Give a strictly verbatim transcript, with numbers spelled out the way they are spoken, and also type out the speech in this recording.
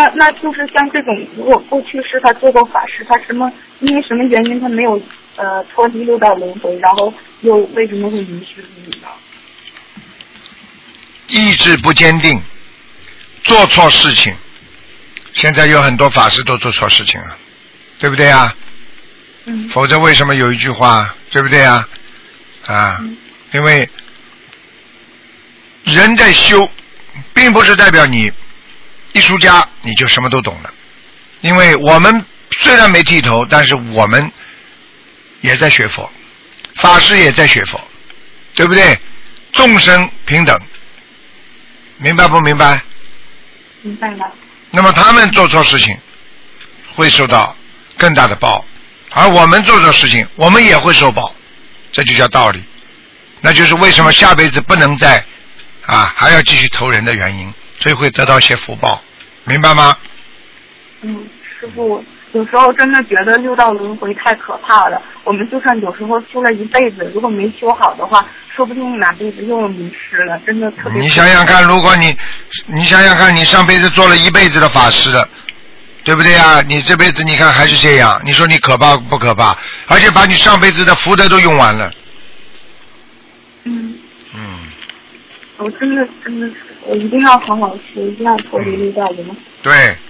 那那就是像这种，如果过去是他做过法事，他什么因为什么原因他没有呃脱离六道轮回，然后又为什么会迷失自己呢？ 意志不坚定，做错事情。现在有很多法师都做错事情了，对不对啊？ 嗯。 否则为什么有一句话，对不对啊？啊， 嗯、 因为人在修，并不是代表你一出家你就什么都懂了。因为我们虽然没剃头，但是我们也在学佛，法师也在学佛，对不对？众生平等，明白不明白？ 明白了。 那么他们做错事情会受到更大的报，而我们做错事情我们也会受报，这就叫道理。那就是为什么下辈子不能再啊还要继续投人的原因，所以会得到一些福报，明白吗？ 嗯，师父，有时候真的觉得六道轮回太可怕了。我们就算有时候修了一辈子，如果没修好的话，说不定哪辈子又迷失了，真的特别。 你想想看，如果你你想想看，你上辈子做了一辈子的法师了，对不对啊？你这辈子你看还是这样，你说你可怕不可怕？而且把你上辈子的福德都用完了。 嗯。 嗯。 我真的真的是，我一定要好好修，一定要脱离六道轮回。 对，